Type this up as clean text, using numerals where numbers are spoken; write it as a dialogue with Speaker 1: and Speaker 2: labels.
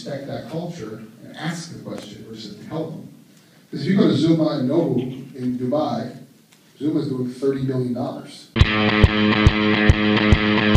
Speaker 1: respect that culture and ask the question versus tell them. Because if you go to Zuma and Nobu in Dubai, Zuma's doing $30 billion.